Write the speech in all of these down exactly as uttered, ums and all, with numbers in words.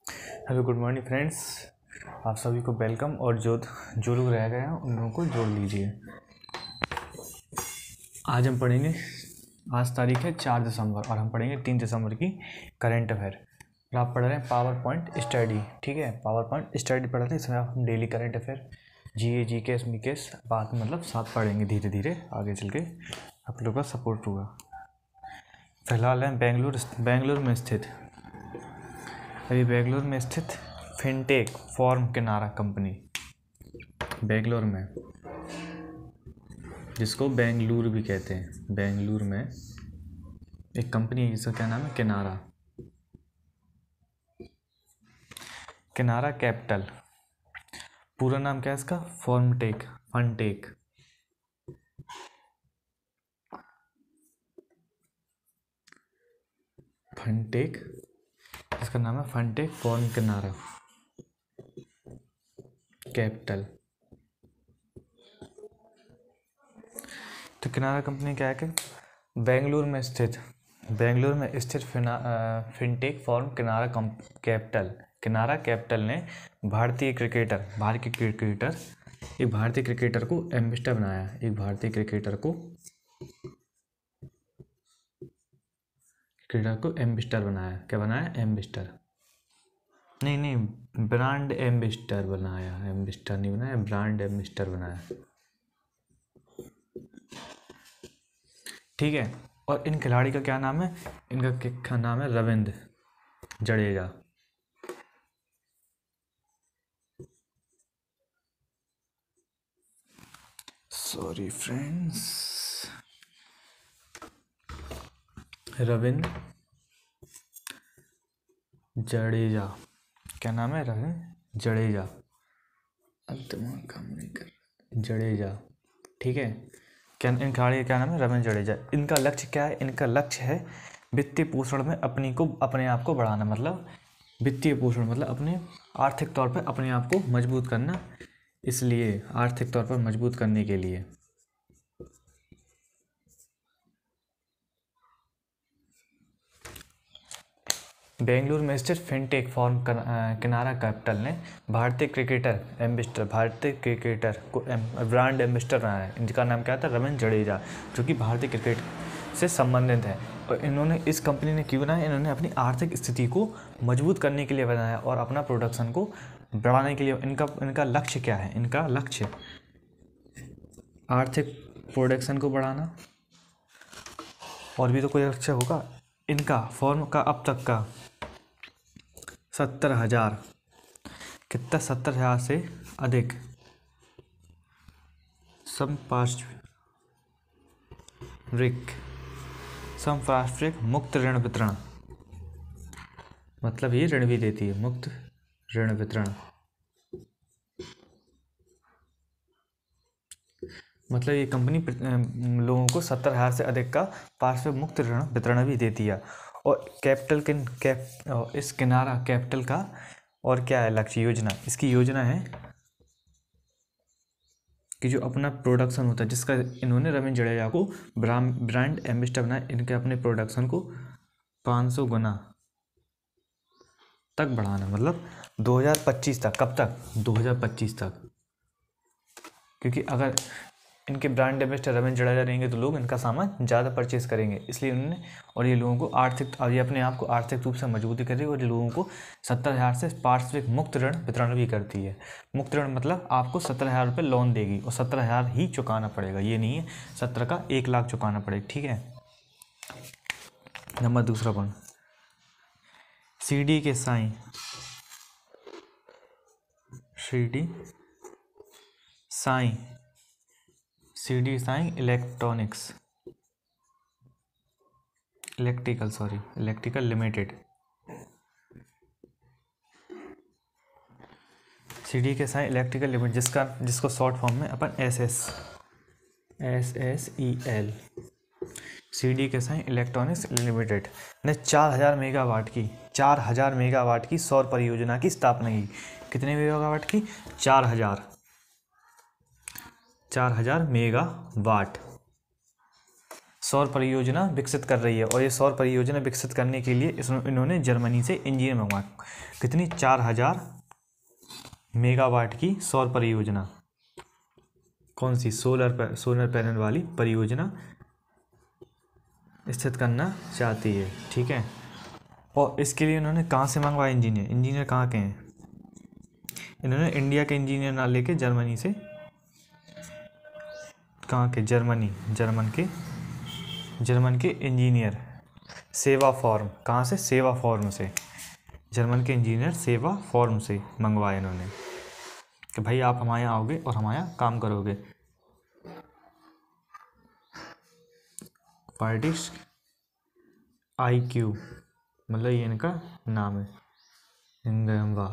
Hello good morning friends, आप सभी को वेलकम। और जो जो लोग रह गए हैं उन लोगों को जोड़ लीजिए। आज हम पढ़ेंगे, आज तारीख है चार दिसंबर और हम पढ़ेंगे तीन दिसंबर की करंट अफेयर। और आप पढ़ रहे हैं पावर पॉइंट स्टडी, ठीक है। पावर पॉइंट स्टडी पढ़ रहे हैं, इसमें आप हम daily current affair, G A G K S मी के एस बात मतलब साथ पढ़ेंगे धीरे धीरे, आगे चल के आप लोगों का सपोर्ट होगा। फिलहाल है बेंगलुरु बेंगलुरु में स्थित अभी बेंगलुरु में स्थित fintech firm Kinara company, Bengaluru में, जिसको बेंगलुरु भी कहते हैं। बेंगलुरु में एक कंपनी है जिसका क्या नाम है, किनारा किनारा कैपिटल। पूरा नाम क्या है इसका, फॉर्मटेक फनटेक फनटेक इसका नाम है फनटेक फॉर्म किनारा कैपिटल। तो किनारा कंपनी क्या है कि बेंगलुरु में स्थित बेंगलुरु में स्थित फिना fintech firm Kinara Capital Kinara Capital ने भारतीय क्रिकेटर भारतीय क्रिकेटर एक भारतीय क्रिकेटर को एम्बेसडर बनाया एक भारतीय क्रिकेटर को क्रिकेटर को एम्बेसडर बनाया क्या बनाया एम्बेसडर नहीं नहीं ब्रांड एम्बेसडर बनाया एम्बेसडर नहीं बनाया, ब्रांड एम्बेसडर बनाया, ठीक है। और इन खिलाड़ी का क्या नाम है, इनका क्या नाम है, रविंद्र जडेजा। सॉरी फ्रेंड्स, रविंद्र जडेजा, क्या नाम है, रविंद्र जडेजा। अब दिमाग काम नहीं कर जडेजा, ठीक है। क्या इन खिलाड़ी का क्या नाम है, रविंद्र जडेजा। इनका लक्ष्य क्या है, इनका लक्ष्य है वित्तीय पोषण में अपनी को अपने आप को बढ़ाना, मतलब वित्तीय पोषण मतलब अपने आर्थिक तौर पर अपने आप को मजबूत करना, इसलिए आर्थिक तौर पर मजबूत करने के लिए बेंगलुरु में स्थित फिनटेक फॉर्म किनारा कैपिटल ने भारतीय क्रिकेटर एम्बेसडर भारतीय क्रिकेटर को ब्रांड एम्बेसडर बनाया है। इनका नाम क्या था, रविंद्र जडेजा, जो कि भारतीय क्रिकेट से संबंधित है। और इन्होंने इस कंपनी ने क्यों बनाया, इन्होंने अपनी आर्थिक स्थिति को मजबूत करने के लिए बनाया और अपना प्रोडक्शन को बढ़ाने के लिए। इनका इनका लक्ष्य क्या है, इनका लक्ष्य आर्थिक प्रोडक्शन को बढ़ाना, और भी तो कोई लक्ष्य होगा। इनका फॉर्म का अब तक का सत्तर हजार कितना सत्तर हजार से अधिक संपार्श्विक संपार्श्विक मुक्त ऋण वितरण, मतलब ये ऋण भी देती है, मुक्त ऋण वितरण मतलब ये कंपनी लोगों को सत्तर हजार से अधिक का पार्श्विक मुक्त ऋण वितरण भी देती है। और कैपिटल के कैप इस किनारा कैपिटल का और क्या है लक्ष्य, योजना, इसकी योजना है कि जो अपना प्रोडक्शन होता है, जिसका इन्होंने रविंद्र जडेजा को ब्रांड एम्बेसडर बनाया, इनके अपने प्रोडक्शन को पाँच सौ गुना तक बढ़ाना, मतलब दो हज़ार पच्चीस तक। कब तक, दो हज़ार पच्चीस तक। क्योंकि अगर इनके ब्रांड एम्बेसडर रविंद्र जडेजा रहेंगे तो लोग इनका सामान ज़्यादा परचेज करेंगे, इसलिए उन्होंने, और ये लोगों को आर्थिक और ये अपने आप को आर्थिक रूप से मजबूती करेगी और लोगों को सत्तर हज़ार से पार्श्विक मुक्त ऋण वितरण भी करती है। मुक्त ऋण मतलब आपको सत्तर हज़ार रुपये लोन देगी और सत्तर हज़ार ही चुकाना पड़ेगा, ये नहीं है सत्तर का एक लाख चुकाना पड़ेगा, ठीक है। नंबर दूसरा point, C D K Sai C D Sai C D Sai electronics electrical sorry electrical limited, C D K Sai electrical limited, जिसका जिसको शॉर्ट फॉर्म में अपन S S S S E L C D K Sai electronics limited ने चार हजार megawatt की चार हजार मेगावाट की सौर परियोजना की स्थापना की। कितने मेगावाट की, चार हजार चार हजार मेगावाट सौर परियोजना विकसित कर रही है, और ये सौर परियोजना विकसित करने के लिए इस इन्होंने जर्मनी से इंजीनियर मंगवाया। कितनी? चार हजार मेगावाट की सौर परियोजना। कौन सी? सोलर सोलर पैनल वाली परियोजना स्थित करना चाहती है, ठीक है। और इसके लिए इन्होंने कहाँ से मंगवाया इंजीनियर? इंजीनियर कहाँ के हैं? इन्होंने इंडिया के इंजीनियर ना लेके जर्मनी से, कहाँ के? जर्मनी, जर्मन के जर्मन के इंजीनियर सेवा फॉर्म, कहाँ से? सेवा फॉर्म से। जर्मन के इंजीनियर सेवा फॉर्म से मंगवाए इन्होंने कि भाई आप हमारे यहाँ आओगे और हमारे यहाँ काम करोगे। पार्टिस आई क्यू मतलब ये इनका नाम है, इंगवा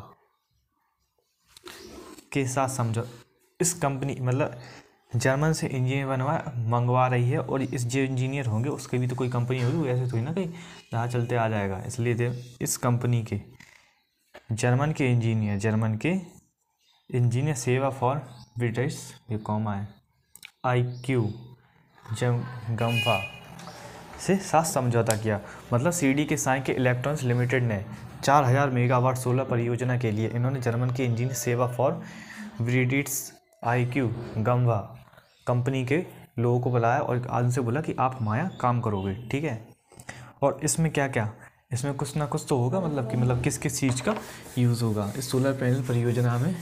के साथ समझो। इस कंपनी मतलब जर्मन से इंजीनियर बनवा मंगवा रही है, और इस जो इंजीनियर होंगे उसकी भी तो कोई कंपनी होगी, ऐसे थोड़ी ना कहीं जहाँ चलते आ जाएगा। इसलिए दे इस कंपनी के जर्मन के इंजीनियर जर्मन के इंजीनियर सेवा फॉर ब्रिटिश, ये कॉमा है, आई क्यू जम गम्फा से साथ समझौता किया। मतलब सी डी के साई के इलेक्ट्रॉनिक्स लिमिटेड ने चार हज़ार मेगावाट सोलर परियोजना के लिए इन्होंने जर्मन के इंजीनियर सेवा फॉर ब्रिटिश आई क्यू गम्फा कंपनी के लोगों को बुलाया और आज से बोला कि आप हमारा काम करोगे, ठीक है। और इसमें क्या क्या, इसमें कुछ ना कुछ तो होगा, मतलब कि मतलब किस किस चीज़ का यूज़ होगा इस सोलर पैनल परियोजना में।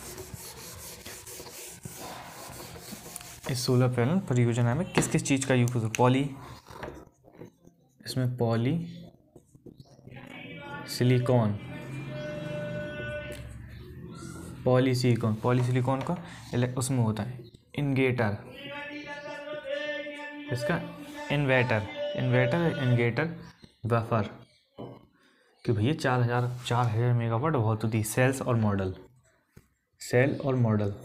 इस सोलर पैनल परियोजना में किस किस चीज़ का यूज़ होगा? पॉली इसमें poly silicon poly silicon poly silicon का उसमें होता है इन्गेटर, इसका इन्वर्टर इन्वर्टर इन्गेटर बफर, कि भैया चार हज़ार चार हज़ार मेगावाट बहुत होती। सेल्स और मॉडल सेल और मॉडल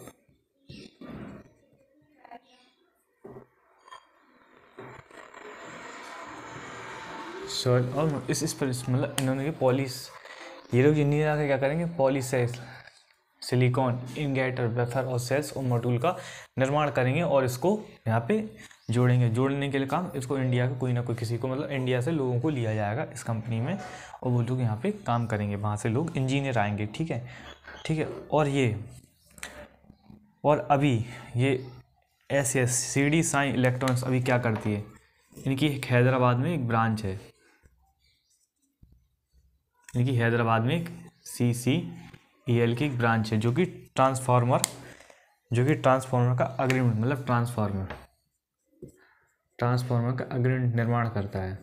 सेल और इस इस पर मतलब इन्होंने पॉलिस ये लोग इंजीनियर आके क्या करेंगे? पॉलीसेल्स सिलिकॉन इन्गेटर वेफर और सेल्स और मॉड्यूल का निर्माण करेंगे और इसको यहाँ पे जोड़ेंगे। जोड़ने के लिए काम इसको इंडिया का कोई ना कोई किसी को मतलब इंडिया से लोगों को लिया जाएगा इस कंपनी में, और वो लोग यहाँ पे काम करेंगे, वहाँ से लोग इंजीनियर आएंगे, ठीक है ठीक है। और ये और अभी ये S S C D Sai electronics अभी क्या करती है? इनकी हैदराबाद में एक ब्रांच है, इनकी हैदराबाद में एक सी सी ई एल की एक ब्रांच है जो कि ट्रांसफार्मर जो कि ट्रांसफार्मर का अग्रिम मतलब ट्रांसफार्मर ट्रांसफार्मर का अग्रिम निर्माण करता है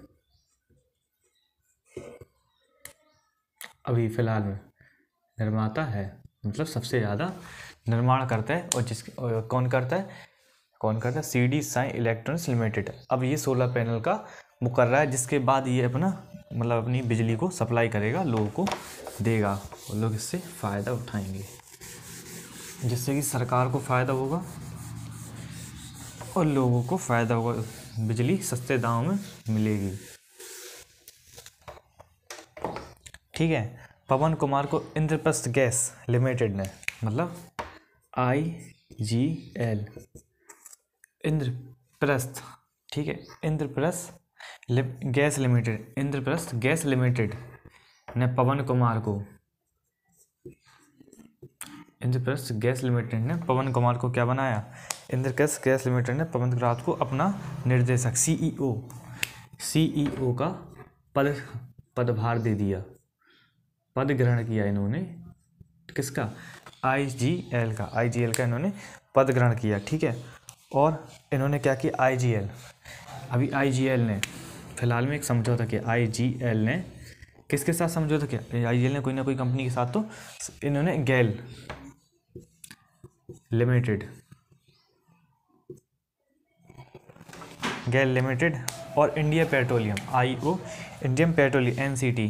अभी फ़िलहाल में। निर्माता है मतलब सबसे ज़्यादा निर्माण करता है, और जिस और कौन करता है कौन करता है C D Sai electronics limited. अब ये सोलर पैनल का मुकर्रा है, जिसके बाद ये अपना मतलब अपनी बिजली को सप्लाई करेगा, लोगों को देगा, और लोग इससे फ़ायदा उठाएंगे, जिससे कि सरकार को फ़ायदा होगा और लोगों को फ़ायदा होगा, बिजली सस्ते दामों में मिलेगी, ठीक है। पवन कुमार को इंद्रप्रस्थ गैस लिमिटेड ने मतलब आई जी एल इंद्रप्रस्थ, ठीक है, Indraprastha Gas Limited Indraprastha Gas Limited ने पवन कुमार को इंद्रप्रस्थ गैस लिमिटेड ने पवन कुमार को क्या बनाया? इंद्रप्रस्थ गैस लिमिटेड ने पवन कुमार को अपना निर्देशक सीईओ सीईओ का पद पदभार दे दिया, पद ग्रहण किया इन्होंने। किसका? आईजीएल का आईजीएल का इन्होंने पद ग्रहण किया, ठीक है। और इन्होंने क्या किया? आईजीएल अभी आईजीएल ने फिलहाल में एक समझौता किया। आईजीएल ने किसके साथ समझौता किया? आईजीएल ने कोई ना कोई कंपनी के साथ, तो इन्होंने गैल लिमिटेड गैल लिमिटेड और India Petroleum IO Indian Petroleum NCT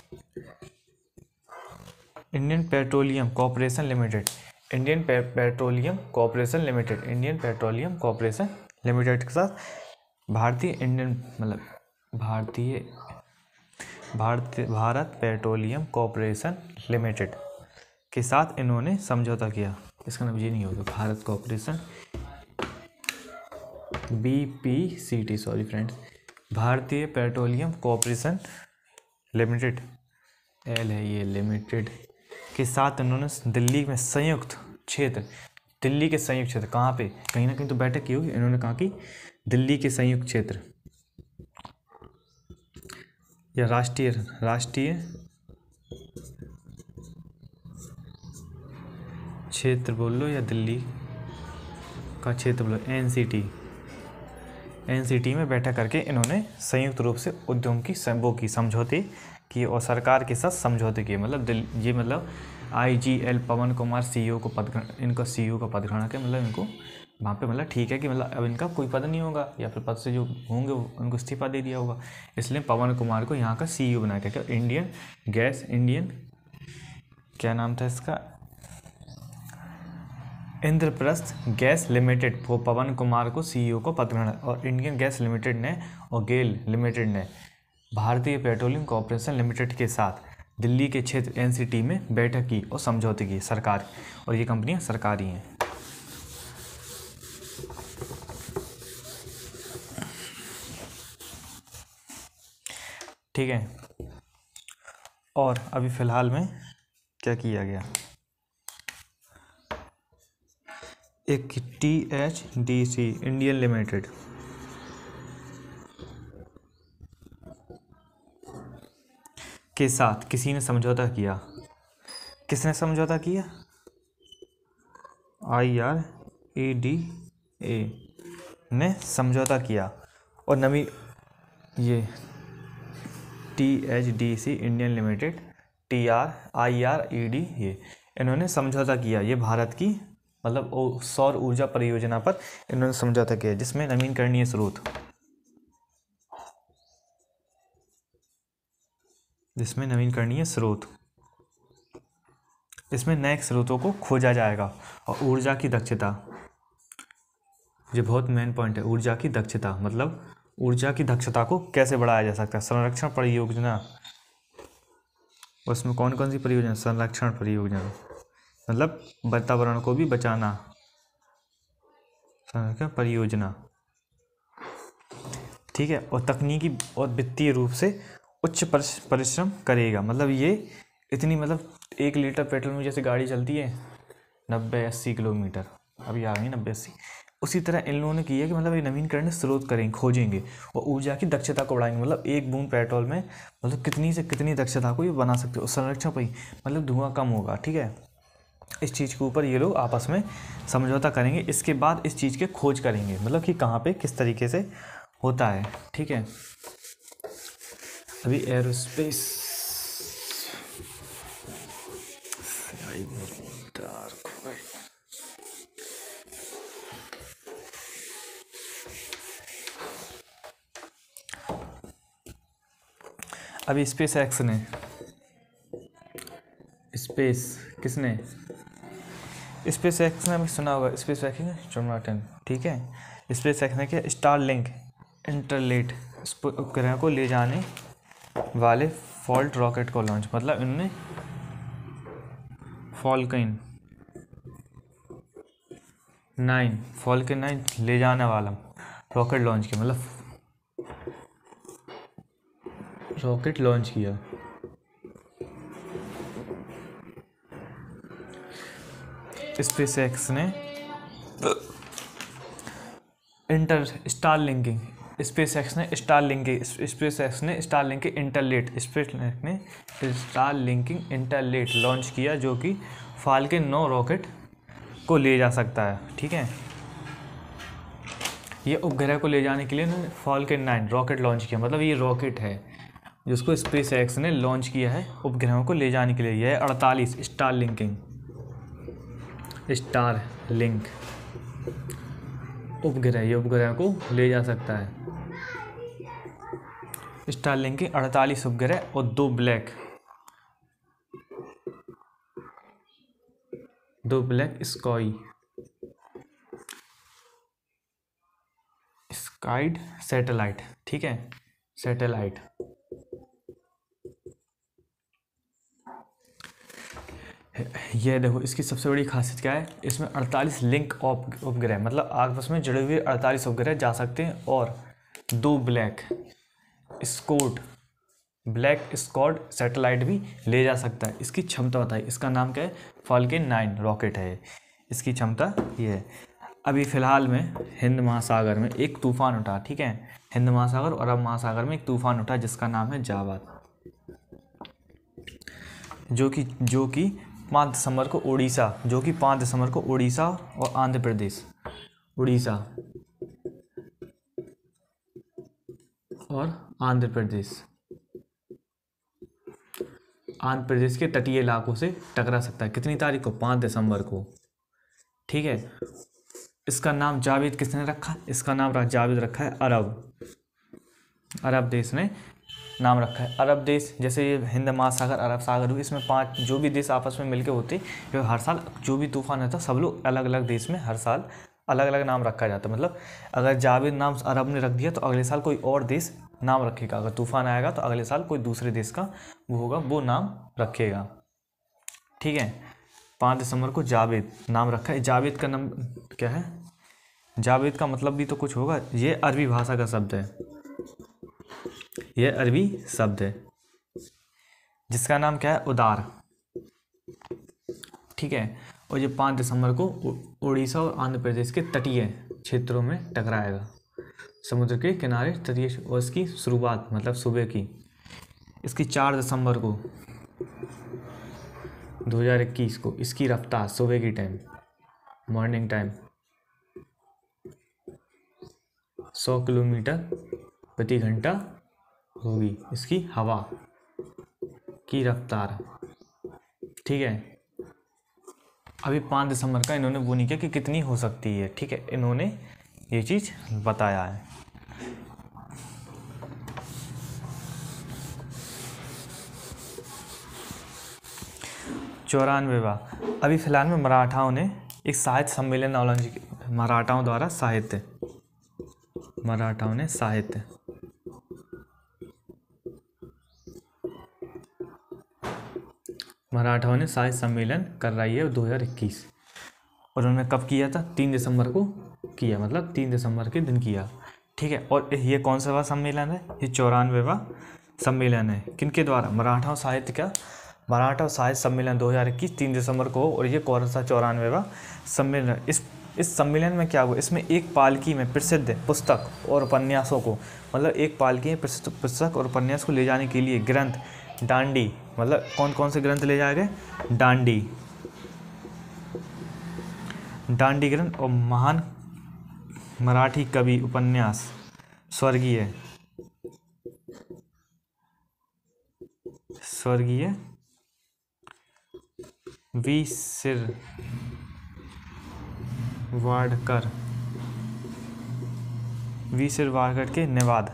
Indian Petroleum Corporation Limited Indian पे, Petroleum Corporation Limited Indian Petroleum Corporation Limited के साथ भारतीय इंडियन मतलब भारतीय भारतीय भारत पेट्रोलियम कॉर्पोरेशन लिमिटेड के साथ इन्होंने समझौता किया। इसका नाम ये नहीं होगा, Bharat Corporation B P C T sorry friends, भारतीय पेट्रोलियम कॉरपोरेशन लिमिटेड, एल है ये लिमिटेड, के साथ उन्होंने दिल्ली में संयुक्त क्षेत्र, दिल्ली के संयुक्त क्षेत्र कहाँ पे, कहीं ना कहीं तो बैठक की होगी, इन्होंने कहा कि दिल्ली के संयुक्त क्षेत्र या राष्ट्रीय राष्ट्रीय क्षेत्र बोल लो या दिल्ली का क्षेत्र बोलो, एनसीटी, एनसीटी में बैठक करके इन्होंने संयुक्त रूप से उद्यम की वो की समझौते किए और सरकार के साथ समझौते किए। मतलब ये मतलब आईजीएल पवन कुमार सीईओ को पद, इनका सीईओ का पद ग्रहण किया, मतलब इनको वहाँ पे मतलब ठीक है कि मतलब अब इनका कोई पद नहीं होगा या फिर पद से जो होंगे उनको इस्तीफा दे दिया होगा, इसलिए पवन कुमार को यहाँ का सीईओ बनाया गया। क्या इंडियन गैस, इंडियन क्या नाम था इसका, इंद्रप्रस्थ गैस लिमिटेड को पवन कुमार को सीईओ को पद ग्रहण, और इंडियन गैस लिमिटेड ने और गेल लिमिटेड ने भारतीय पेट्रोलियम कॉरपोरेशन लिमिटेड के साथ दिल्ली के क्षेत्र एनसीटी में बैठक की और समझौते की सरकार, और ये कंपनियां सरकारी हैं। ठीक है, और अभी फ़िलहाल में क्या किया गया, एक T H D C Indian limited के साथ किसी ने समझौता किया, किसने समझौता किया, I R A D A ने समझौता किया, और नवी ये T H D C Indian limited, T R I R E D, ये इन्होंने समझौता किया, ये भारत की मतलब सौर ऊर्जा परियोजना पर इन्होंने समझौता किया, जिसमें नवीनकरणीय स्रोत जिसमें नवीनकरणीय स्रोत इसमें नए स्रोतों को खोजा जाएगा, और ऊर्जा की दक्षता, ये बहुत मेन पॉइंट है, ऊर्जा की दक्षता मतलब ऊर्जा की दक्षता को कैसे बढ़ाया जा सकता है। संरक्षण परियोजना, उसमें कौन कौन सी परियोजना, संरक्षण परियोजना मतलब वातावरण को भी बचाना, संरक्षण परियोजना, ठीक है, और तकनीकी और वित्तीय रूप से उच्च परिश्रम करेगा। मतलब ये इतनी मतलब एक लीटर पेट्रोल में जैसे गाड़ी चलती है नब्बे अस्सी किलोमीटर, अभी आ गई नब्बे अस्सी, उसी तरह इन लोगों ने किया कि मतलब ये नवीनकरणीय स्रोत करेंगे, खोजेंगे और ऊर्जा की दक्षता को बढ़ाएंगे। मतलब एक बूंद पेट्रोल में मतलब कितनी से कितनी दक्षता को ये बना सकते हो, संरक्षण पर ही मतलब धुआं कम होगा। ठीक है, इस चीज़ के ऊपर ये लोग आपस में समझौता करेंगे, इसके बाद इस चीज़ के खोज करेंगे, मतलब कि कहाँ पे किस तरीके से होता है। ठीक है, अभी एरोस्पेस अभी स्पेस एक्स ने स्पेस किसने स्पेस एक्स ने अभी सुना होगा, स्पेस एक्स चौमाटन। ठीक है, स्पेस एक्स ने क्या स्टार लिंक इंटरलेट उपग्रह को ले जाने वाले फॉल्ट रॉकेट को लॉन्च, मतलब इन्होंने फॉल्कन नाइन फॉल्कन नाइन ले जाने वाला रॉकेट लॉन्च किया, मतलब रॉकेट लॉन्च किया। स्पेस एक्स ने inter star linking SpaceX ने स्टार लिंकिंग स्पेस एक्स ने star linking internet SpaceX ने स्टार लिंकिंग इंटरलेट लॉन्च किया, जो कि फाल्कन नौ रॉकेट को ले जा सकता है। ठीक है, ये उपग्रह को ले जाने के लिए ना फाल्कन नाइन रॉकेट लॉन्च किया, मतलब ये रॉकेट है जिसको स्पेस एक्स ने लॉन्च किया है उपग्रहों को ले जाने के लिए। यह अड़तालीस स्टार लिंकिंग स्टार लिंक उपग्रह ये उपग्रह को ले जा सकता है। स्टार लिंक के अड़तालीस उपग्रह और दो ब्लैक दो ब्लैक स्काई स्काइड सैटेलाइट। ठीक है, सैटेलाइट ये देखो इसकी सबसे बड़ी खासियत क्या है, इसमें अड़तालीस लिंक ऑफ उपग्रह, मतलब आपस में जुड़े हुए अड़तालीस उपग्रह जा सकते हैं, और दो black scot black scot satellite भी ले जा सकता है। इसकी क्षमता बताइए, इसका नाम क्या है, फाल्कन नाइन रॉकेट है, इसकी क्षमता ये है। अभी फ़िलहाल में हिंद महासागर में एक तूफान उठा, ठीक है, हिंद महासागर और अरब महासागर में एक तूफान उठा जिसका नाम है जावाद, जो कि जो कि पाँच दिसंबर को उड़ीसा जो कि पाँच दिसंबर को उड़ीसा और आंध्र प्रदेश उड़ीसा और आंध्र प्रदेश आंध्र प्रदेश के तटीय इलाकों से टकरा सकता है। कितनी तारीख को, पाँच दिसंबर को, ठीक है। इसका नाम जावेद किसने रखा, इसका नाम जावेद रखा है अरब अरब देश ने नाम रखा है। अरब देश, जैसे ये हिंद महासागर अरब सागर हुई, इसमें पांच जो भी देश आपस में मिलके होते हैं, हर साल जो भी तूफान आता है सब लोग अलग अलग देश में हर साल अलग अलग नाम रखा जाता है। मतलब अगर जावेद नाम अरब ने रख दिया तो अगले साल कोई और देश नाम रखेगा, अगर तूफान आएगा तो अगले साल कोई दूसरे देश का वो होगा वो नाम रखेगा, ठीक है। पाँच दिसंबर को जावेद नाम रखा है। जावेद का नाम क्या है, जावेद का मतलब भी तो कुछ होगा, ये अरबी भाषा का शब्द है, यह अरबी शब्द है जिसका नाम क्या है, उदार, ठीक है। और ये पाँच दिसंबर को उड़ीसा और आंध्र प्रदेश के तटीय क्षेत्रों में टकराएगा, समुद्र के किनारे तटीय, और इसकी शुरुआत मतलब सुबह की, इसकी चार दिसंबर को दो हज़ार इक्कीस को इसकी रफ्तार सुबह की टाइम मॉर्निंग टाइम सौ किलोमीटर प्रति घंटा होगी, इसकी हवा की रफ्तार, ठीक है। अभी पाँच दिसंबर का इन्होंने वो नहीं किया कि कितनी हो सकती है, ठीक है, इन्होंने ये चीज़ बताया है। चौरानवेवा, अभी फिलहाल में मराठाओं ने एक साहित्य सम्मेलन आयोजित, मराठाओं द्वारा साहित्य मराठाओं ने साहित्य मराठाओं ने साहित्य सम्मेलन कर रही है दो हज़ार इक्कीस, और उन्होंने कब किया था, तीन दिसंबर को किया, मतलब तीन दिसंबर के दिन किया, ठीक है। और ये कौन सा सम्मेलन है, ये चौरानवेवा सम्मेलन है, किनके द्वारा, मराठाओं साहित्य का मराठा साहित्य सम्मेलन दो हज़ार इक्कीस तीन दिसंबर को, और ये कौन सा चौरानवेवा सम्मेलन। इस इस सम्मेलन में क्या हुआ, इसमें एक पालकी में प्रसिद्ध पुस्तक और उपन्यासों को, मतलब एक पालकी में प्रसिद्ध पुस्तक और उपन्यास को ले जाने के लिए ग्रंथ डांडी, मतलब कौन कौन से ग्रंथ ले जाए गए, डांडी डांडी ग्रंथ और महान मराठी कवि उपन्यास स्वर्गीय स्वर्गीय वी सिर वाडकर वी सिर वाडकर के निवाद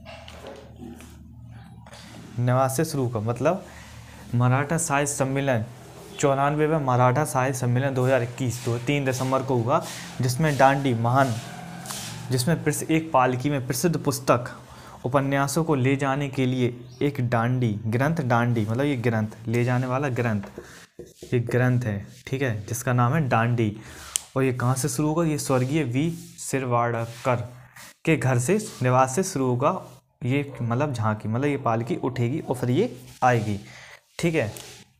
निवाद से शुरू का, मतलब मराठा साहित्य सम्मेलन चौरानवेवा मराठा साहित्य सम्मेलन दो हज़ार इक्कीस तो तीन दिसंबर को हुआ, जिसमें डांडी महान जिसमें एक पालकी में प्रसिद्ध पुस्तक उपन्यासों को ले जाने के लिए एक डांडी ग्रंथ डांडी मतलब ये ग्रंथ ले जाने वाला ग्रंथ एक ग्रंथ है, ठीक है, जिसका नाम है डांडी। और ये कहाँ से शुरू होगा, ये स्वर्गीय वी सिरवाडकर के घर से निवास से शुरू होगा, ये मतलब झांकी मतलब ये पालकी उठेगी और फिर ये आएगी, ठीक है।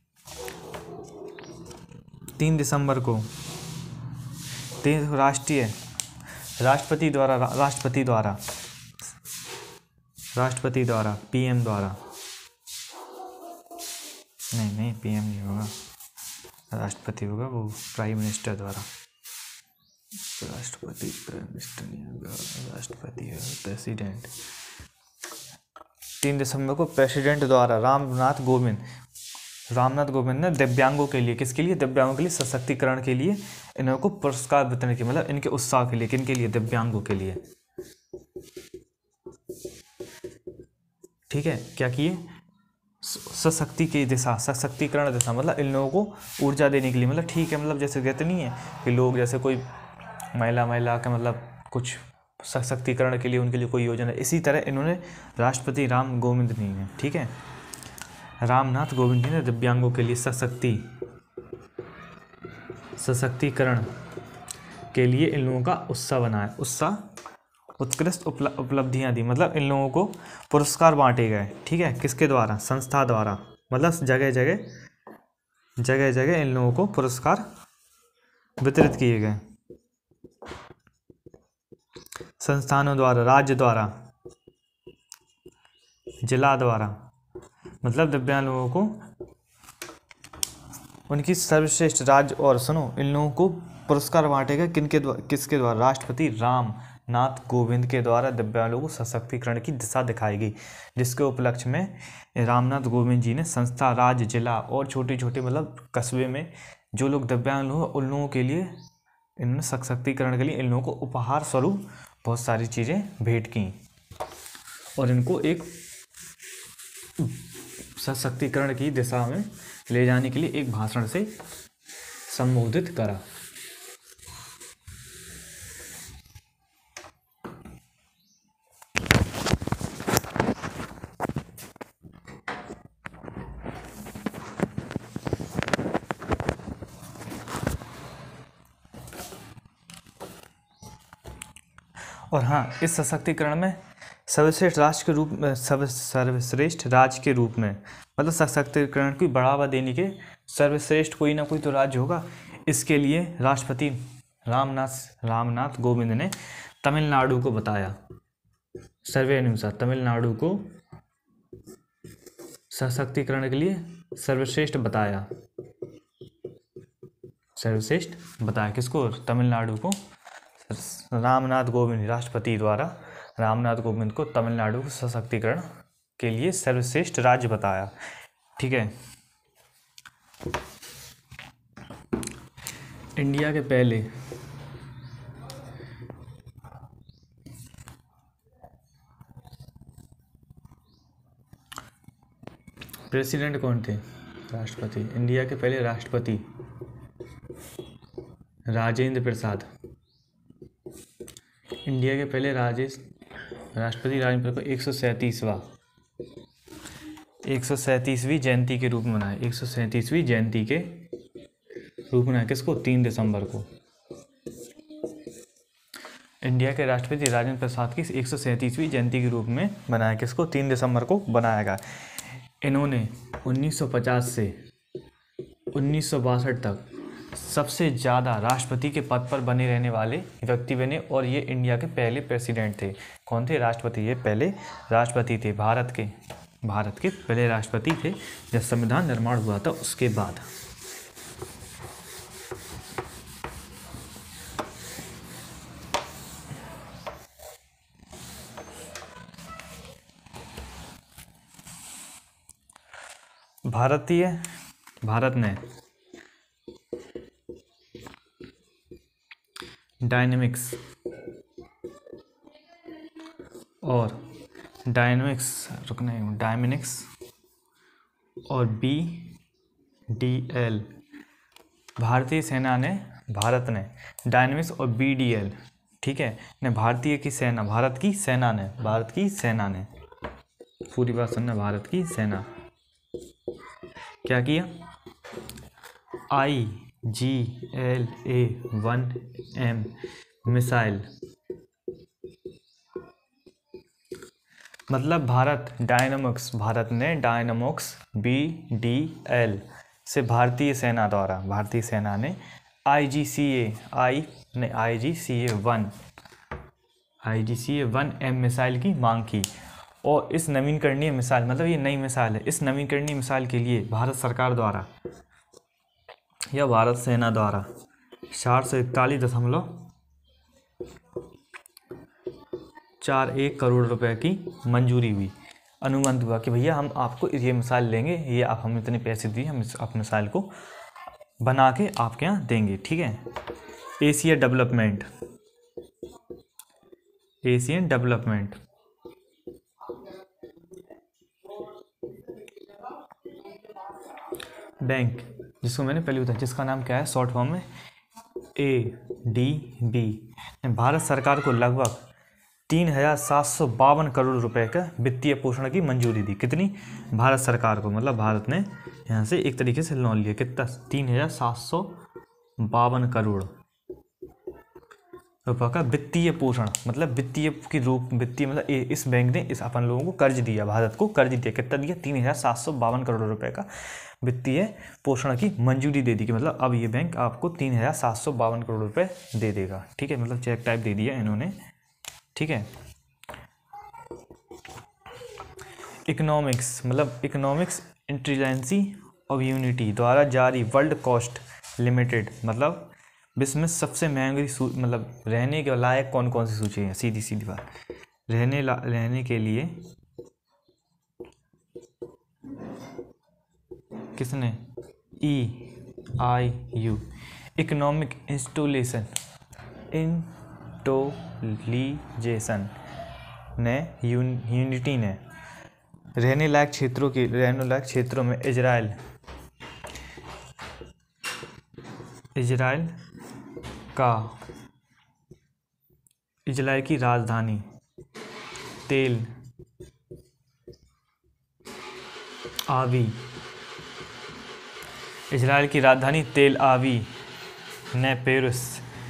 तीन दिसंबर को तीन राष्ट्रीय राष्ट्रपति द्वारा राष्ट्रपति द्वारा राष्ट्रपति द्वारा पीएम द्वारा नहीं नहीं पीएम नहीं होगा, राष्ट्रपति होगा, वो प्राइम मिनिस्टर द्वारा, राष्ट्रपति प्राइम मिनिस्टर नहीं होगा, राष्ट्रपति है प्रेसिडेंट। तीन दिसंबर को प्रेसिडेंट द्वारा रामनाथ कोविंद रामनाथ कोविंद ने दिव्यांगों के लिए किसके लिए दिव्यांगों के लिए सशक्तिकरण के लिए इन्हों को पुरस्कार वितरण किया, मतलब इनके उत्साह के लिए, किनके लिए, दिव्यांगों के लिए, ठीक है। क्या किए, सशक्ति की दिशा सशक्तिकरण दिशा मतलब इन लोगों को ऊर्जा देने के लिए, मतलब ठीक है, मतलब जैसे कहते नहीं है कि लोग जैसे कोई महिला महिला का मतलब कुछ सशक्तिकरण के लिए उनके लिए कोई योजना, इसी तरह इन्होंने राष्ट्रपति राम गोविंद जी ने, ठीक है, रामनाथ कोविंद जी ने दिव्यांगों के लिए सशक्ति सशक्तिकरण के लिए इन लोगों का उत्साह बनाया, उत्साह उत्कृष्ट उपलब्धियां दी, मतलब इन लोगों को पुरस्कार बांटे गए, ठीक है, किसके द्वारा, संस्था द्वारा, मतलब जगह जगह जगह जगह इन लोगों को पुरस्कार वितरित किए गए, संस्थानों द्वारा, राज्य द्वारा, जिला द्वारा, मतलब दिव्यांग लोगों को उनकी सर्वश्रेष्ठ राज्य, और सुनो, इन लोगों को पुरस्कार बांटे गए किनके द्वारा, किसके द्वारा, राष्ट्रपति राम नाथ कोविंद के द्वारा दिव्यांग लोगों को सशक्तिकरण की दिशा दिखाई गई, जिसके उपलक्ष्य में रामनाथ कोविंद जी ने संस्था, राज्य, जिला और छोटे छोटे मतलब कस्बे में जो लोग दिव्यांग लोग उन लोगों के लिए, इन्होंने सशक्तिकरण के लिए इन लोगों को उपहार स्वरूप बहुत सारी चीज़ें भेंट की और इनको एक सशक्तिकरण की दिशा में ले जाने के लिए एक भाषण से संबोधित करा। और हाँ, इस सशक्तिकरण में सर्वश्रेष्ठ राष्ट्र के रूप में, सर्व सर्वश्रेष्ठ राज्य के रूप में, मतलब सशक्तिकरण को बढ़ावा देने के सर्वश्रेष्ठ कोई ना कोई तो राज्य होगा, इसके लिए राष्ट्रपति रामनाथ रामनाथ कोविंद ने तमिलनाडु को बताया। सर्वे अनुसार तमिलनाडु को सशक्तिकरण के लिए सर्वश्रेष्ठ बताया, सर्वश्रेष्ठ बताया किसको, तमिलनाडु को। रामनाथ कोविंद, राष्ट्रपति द्वारा रामनाथ कोविंद को तमिलनाडु को सशक्तिकरण के लिए सर्वश्रेष्ठ राज्य बताया, ठीक है। इंडिया के पहले प्रेसिडेंट कौन थे, राष्ट्रपति। इंडिया के पहले राष्ट्रपति राजेंद्र प्रसाद। इंडिया के पहले राजेश राष्ट्रपति राजेंद्र प्रसाद को एक सौ सैंतीसवां एक सौ सैंतीसवीं जयंती के रूप में मनाया, एक सौ सैंतीसवीं जयंती के रूप में मनाया, किसको, तीन दिसंबर को। इंडिया के राष्ट्रपति राजेंद्र प्रसाद की एक सौ सैंतीसवीं जयंती के रूप में बनाया, किसको, तीन दिसंबर को बनाया गया। इन्होंने उन्नीस सौ पचास से उन्नीस सौ बासठ तक सबसे ज़्यादा राष्ट्रपति के पद पर बने रहने वाले व्यक्ति बने और ये इंडिया के पहले प्रेसिडेंट थे। कौन थे, राष्ट्रपति। ये पहले राष्ट्रपति थे, भारत के भारत के पहले राष्ट्रपति थे जब संविधान निर्माण हुआ था उसके बाद। भारतीय भारत ने डायनेमिक्स और डायनेमिक्स रुकना है डायनेमिक्स और बी डी एल भारतीय सेना ने भारत ने डायनेमिक्स और बी डी एल, ठीक है, ने भारतीय की सेना भारत की सेना ने भारत की सेना ने पूरी बात सुनना, भारत की सेना क्या किया, I G L A one M missile, मतलब भारत डायनामोक्स भारत ने डायनामोक्स बी डी एल से भारतीय सेना द्वारा भारतीय सेना ने I G C A I ने I G C A one I G C A one M missile की मांग की। और इस नवीनकरणीय मिसाइल, मतलब ये नई मिसाइल है, इस नवीनकरणीय मिसाइल के लिए भारत सरकार द्वारा या भारत सेना द्वारा चार सौ इकतालीस दशमलव चार एक करोड़ रुपए की मंजूरी हुई। अनुबंध हुआ कि भैया हम आपको ये मिसाइल लेंगे, ये आप हमें इतने पैसे दिए, हम इस आप मिसाइल को बना के आपके यहाँ देंगे, ठीक है। Asia development Asian development bank, जिसको मैंने पहले बताया, जिसका नाम क्या है शॉर्ट फॉर्म में ए डी बी, भारत सरकार को लगभग तीन हजार सात सौ बावन करोड़ रुपए का वित्तीय पोषण की मंजूरी दी। कितनी, भारत सरकार को, मतलब भारत ने यहाँ से एक तरीके से लोन लिया, कितना, तीन हजार सात सौ बावन करोड़ रुपये का वित्तीय पोषण, मतलब वित्तीय की रूप वित्तीय मतलब ए- इस बैंक ने इस अपन लोगों को कर्ज दिया, भारत को कर्ज दिया। कितना दिया? तीन हजार सात सौ बावन करोड़ रुपए का वित्तीय पोषण की मंजूरी दे दी कि मतलब अब ये बैंक आपको तीन हजार सात सौ बावन करोड़ रुपए दे देगा। ठीक है, मतलब चेक टाइप दे दिया इन्होंने। ठीक है, इकोनॉमिक्स मतलब इकोनॉमिक्स इंटेलिजेंसी ऑफ यूनिटी द्वारा जारी वर्ल्ड कॉस्ट लिमिटेड, मतलब विश्व में सबसे महंगी मतलब रहने के लायक कौन कौन सी सूची है? सीधी सीधी बात, रहने ला रहने के लिए किसने? E I U economic installation intelligence ने यूनिटी ने रहने लायक क्षेत्रों के रहने लायक क्षेत्रों में इजराइल इजराइल का इजराइल की राजधानी तेल आवी इजराइल की राजधानी तेल आवी ने पेरिस,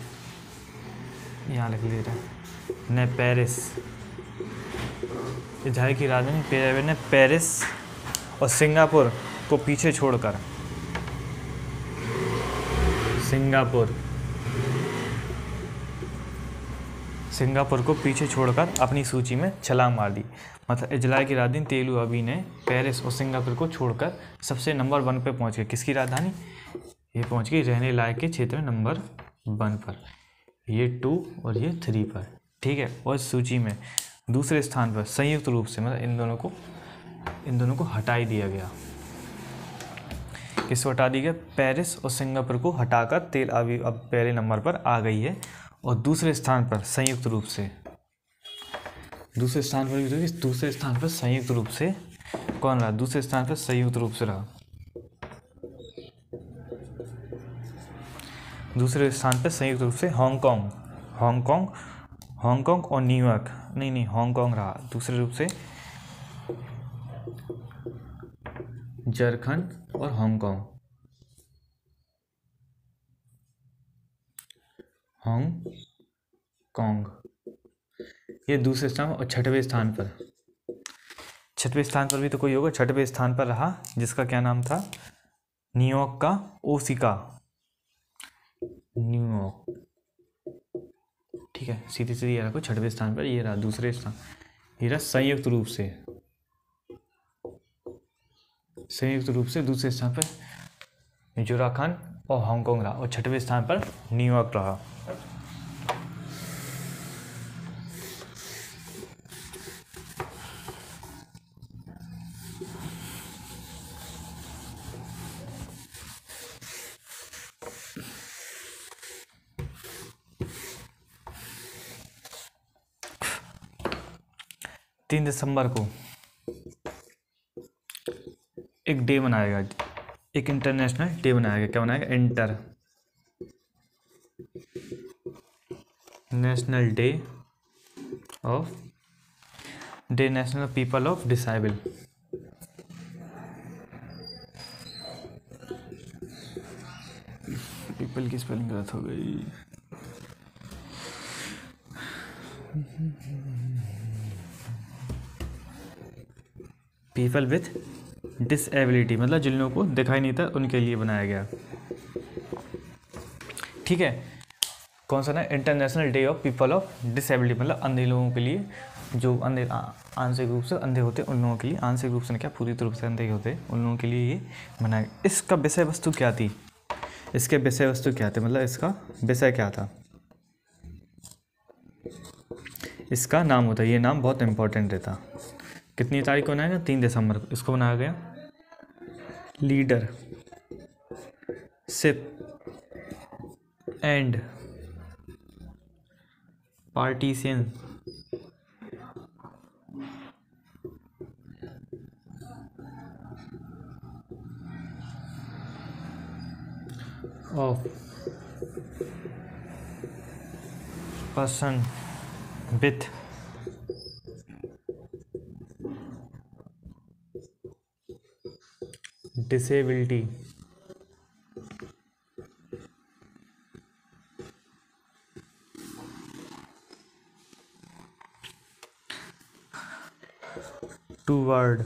यहाँ लिख ले रहे ने पेरिस इजराइल की राजधानी पेरिस ने पेरिस और सिंगापुर को पीछे छोड़कर सिंगापुर सिंगापुर को पीछे छोड़कर अपनी सूची में छलांग मार दी। मतलब इजराइल की राजधानी तेल आवी ने पेरिस और सिंगापुर को छोड़कर सबसे नंबर वन पे पहुंच गई। किसकी राजधानी? ये पहुंच गई रहने लायक के क्षेत्र में नंबर वन पर, ये टू और ये थ्री पर। ठीक है, और इस सूची में दूसरे स्थान पर संयुक्त रूप से मतलब इन दोनों को इन दोनों को हटा ही दिया गया। किसको हटा दिया गया? पेरिस और सिंगापुर को हटाकर तेल आवी अब पहले नंबर पर आ गई है। और दूसरे स्थान पर संयुक्त रूप से दूसरे स्थान पर भी दूसरे स्थान पर संयुक्त रूप से कौन रहा? दूसरे स्थान पर संयुक्त रूप से रहा दूसरे स्थान पर संयुक्त रूप से हांगकांग हांगकांग हांगकांग और न्यूयॉर्क नहीं नहीं हांगकांग रहा। दूसरे रूप से झारखंड और हांगकांग हांगकांग ये दूसरे स्थान और छठवें स्थान पर छठवें स्थान पर भी तो कोई होगा। छठवें स्थान पर रहा जिसका क्या नाम था? न्यूयॉर्क का ओसिका न्यूयॉर्क। ठीक है, सीधे सीधे ये रखो छठवें स्थान पर। ये रहा दूसरे स्थान, ये रहा संयुक्त रूप से संयुक्त रूप से दूसरे स्थान पर झारखंड और हांगकांग रहा और छठवें स्थान पर न्यूयॉर्क रहा। तीन दिसंबर को एक डे मनाएगा, एक इंटरनेशनल डे बनाएगा। क्या बनाएगा? International day of day national people of disable. People की स्पेलिंग गलत हो गई। पीपल विथ डिसेबिलिटी मतलब जिन लोगों को दिखाई नहीं था उनके लिए बनाया गया। ठीक है, कौन सा ना? International day of people of disability मतलब अंधे लोगों के लिए, जो अंधे आंशिक रूप से अंधे होते उन लोगों के लिए, आंशिक रूप से क्या पूरी रूप से अंधे होते उन लोगों के लिए ये बनाया। इसका विषय वस्तु क्या थी? इसके विषय वस्तु क्या थे मतलब इसका विषय क्या था? इसका नाम होता है, ये नाम बहुत इंपॉर्टेंट रहता। कितनी तारीख को बनाया गया? तीन दिसंबर को इसको बनाया गया। Leadership and partition of person with disability toward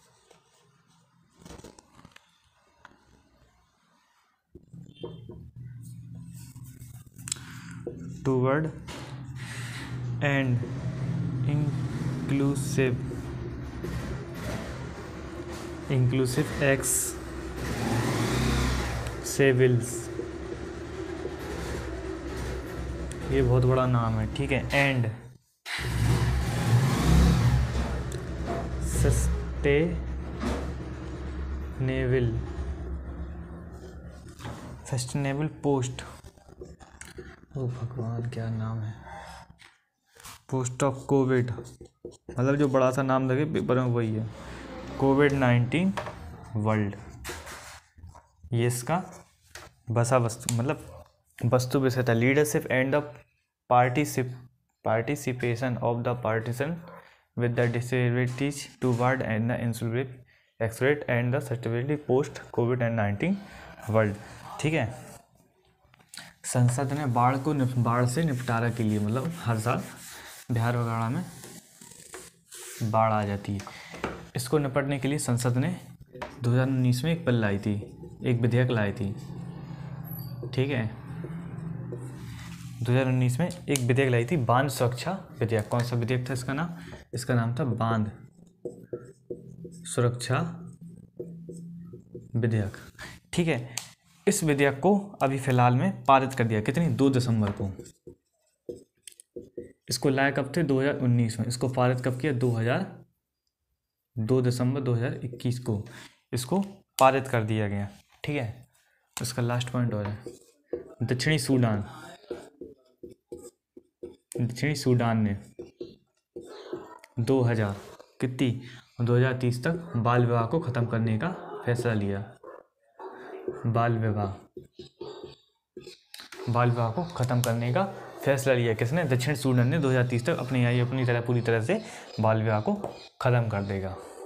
toward and inclusive inclusive accessible, ये बहुत बड़ा नाम है, ठीक है। एंड सस्टेनेबल सस्टेनेबल पोस्ट, ओ भगवान क्या नाम है, पोस्ट ऑफ कोविड, मतलब जो बड़ा सा नाम लगे पेपर में वही है, कोविड नाइन्टीन वर्ल्ड। ये इसका बसा वस्तु मतलब वस्तु विषय था। Leadership and the particip participation of the partisan with the disabilities toward and the inclusive accessible and the sustainability post COVID nineteen world, ठीक है। संसद ने बाढ़ को बाढ़ से निपटारा के लिए, मतलब हर साल बिहार वगैरह में बाढ़ आ जाती है, इसको निपटने के लिए संसद ने दो हज़ार उन्नीस में एक बिल लाई थी, एक विधेयक लाई थी, ठीक है। दो हज़ार उन्नीस में एक विधेयक लाई थी, बांध सुरक्षा विधेयक। कौन सा विधेयक था इसका नाम? इसका नाम था बांध सुरक्षा विधेयक, ठीक है। इस विधेयक को अभी फिलहाल में पारित कर दिया, कितनी? दो दिसंबर को। इसको लाया कब थे? दो हज़ार उन्नीस में। इसको पारित कब किया? दो हज़ार दो दिसंबर दो हज़ार इक्कीस को इसको पारित कर दिया गया, ठीक है। इसका लास्ट पॉइंट और है, दक्षिणी सूडान दक्षिणी सूडान ने दो हज़ार कितनी दो हज़ार तीस तक बाल विवाह को ख़त्म करने का फैसला लिया। बाल विवाह बाल विवाह को ख़त्म करने का फैसला लिया किसने? दक्षिण सूडान ने दो हज़ार तीस तक अपनी आई अपनी तरह पूरी तरह से बाल विवाह को ख़त्म कर देगा।